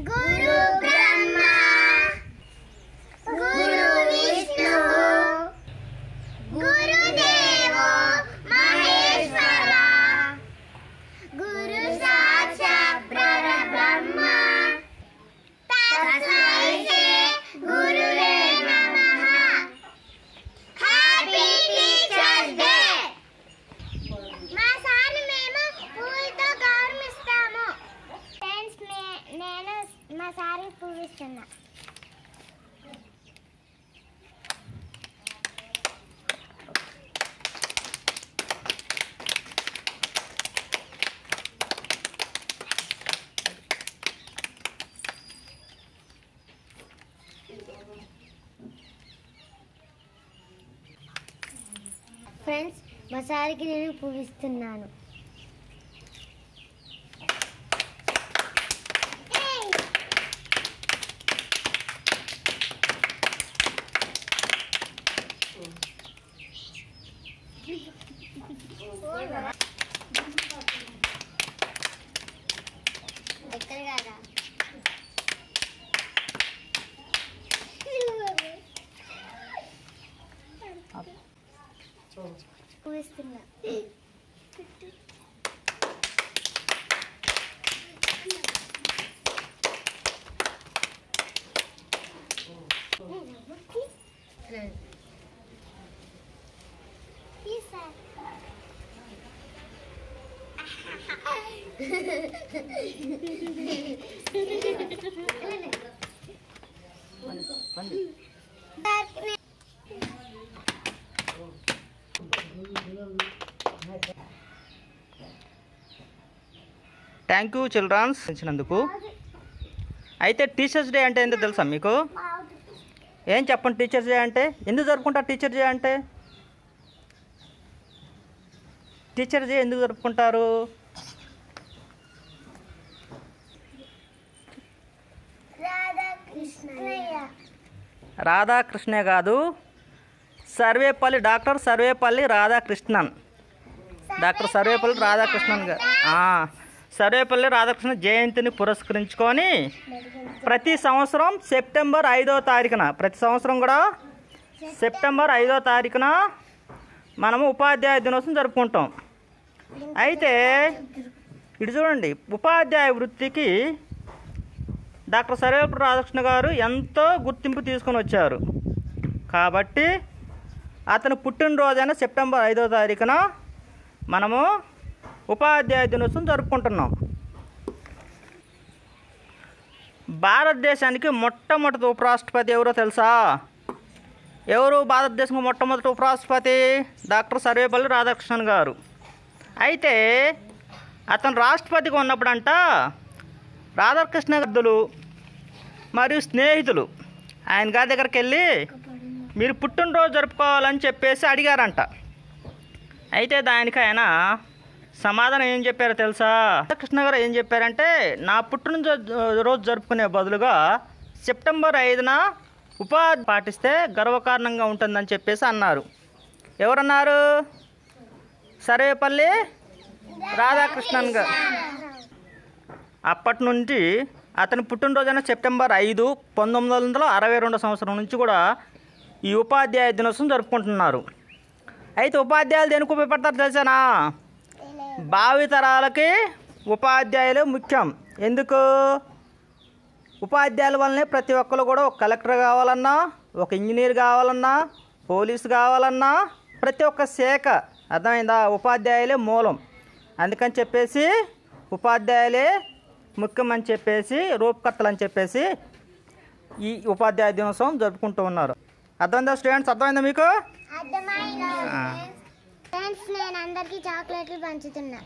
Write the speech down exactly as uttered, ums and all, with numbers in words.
गुरु ब्रह्मा गुरु विष्णु गुरुदेवो महेश्वरा गुरु साक्षात् परब्रह्म तस्मै श्री गुरुवे नमः। Happy teachers day. మా సార్ని మేము పూలతో గౌరవిస్తాము। ఫ్రెండ్స్ నేను మా సార్ని పూజిస్తున్నా। ఫ్రెండ్స్ మా సార్కి నేను పూజిస్తున్నాను। ఎక్కడ కాదా పూజిస్తున్నా। థ్యాంక్ యూ చిల్డ్రన్స్ ఇచ్చినందుకు। అయితే టీచర్స్ డే అంటే ఏంటో తెలుసా మీకు? ఏం చెప్పండి, టీచర్స్ డే అంటే ఎందుకు జరుపుకుంటారు? టీచర్స్ డే అంటే టీచర్స్ డే ఎందుకు జరుపుకుంటారు? రాధాకృష్ణే కాదు, సర్వేపల్లి డాక్టర్ సర్వేపల్లి రాధాకృష్ణన్ డాక్టర్ సర్వేపల్లి రాధాకృష్ణన్ గారు సర్వేపల్లి రాధాకృష్ణ జయంతిని పురస్కరించుకొని ప్రతి సంవత్సరం సెప్టెంబర్ ఐదో తారీఖున ప్రతి సంవత్సరం కూడా సెప్టెంబర్ ఐదో తారీఖున మనము ఉపాధ్యాయ దినోత్సవం జరుపుకుంటాం। అయితే ఇటు చూడండి, ఉపాధ్యాయ వృత్తికి డాక్టర్ సర్వేపల్లి రాధాకృష్ణ గారు ఎంతో గుర్తింపు తీసుకొని వచ్చారు కాబట్టి అతను పుట్టినరోజైన సెప్టెంబర్ ఐదో తారీఖున మనము ఉపాధ్యాయ దినోత్సవం జరుపుకుంటున్నాం। భారతదేశానికి మొట్టమొదటి ఉపరాష్ట్రపతి ఎవరో తెలుసా? ఎవరు భారతదేశంలో మొట్టమొదటి ఉపరాష్ట్రపతి? డాక్టర్ సర్వేపల్లి రాధాకృష్ణన్ గారు। అయితే అతను రాష్ట్రపతిగా ఉన్నప్పుడంట రాధాకృష్ణ గారు మరియు స్నేహితులు ఆయన గారి దగ్గరికి వెళ్ళి మీరు పుట్టినరోజు జరుపుకోవాలని చెప్పేసి అడిగారంట। అయితే దానికి ఆయన సమాధానం ఏం చెప్పారో తెలుసా? రాధాకృష్ణ గారు ఏం చెప్పారంటే నా పుట్టినరోజు రోజు జరుపుకునే బదులుగా సెప్టెంబర్ ఐదున ఉపాధి పాటిస్తే గర్వకారణంగా ఉంటుందని చెప్పేసి అన్నారు। ఎవరన్నారు? సర్వేపల్లి రాధాకృష్ణన్ గారు। అప్పటి నుండి అతని పుట్టినరోజైన సెప్టెంబర్ ఐదు పంతొమ్మిది వందల అరవై రెండు సంవత్సరం నుంచి కూడా ఈ ఉపాధ్యాయ దినోత్సవం జరుపుకుంటున్నారు। అయితే ఉపాధ్యాయులు దేనికి ఉపయోగపడతారు తెలుసానా? భావితరాలకి ఉపాధ్యాయులు ముఖ్యం। ఎందుకు? ఉపాధ్యాయుల వల్లనే ప్రతి ఒక్కరు కూడా ఒక కలెక్టర్ కావాలన్నా, ఒక ఇంజనీర్ కావాలన్నా, పోలీసు కావాలన్నా ప్రతి ఒక్క శాఖ అర్థమైందా? ఉపాధ్యాయులే మూలం। అందుకని చెప్పేసి ఉపాధ్యాయులే ముఖ్యమని చెప్పేసి రూపకర్తలు అని చెప్పేసి ఈ ఉపాధ్యాయ దినోత్సవం జరుపుకుంటూ ఉన్నారు। అర్థమైందా స్టూడెంట్స్? అర్థమైందా మీకు? ఫ్రెండ్స్ నేను అందరికీ చాక్లెట్లు పంచుతున్నా।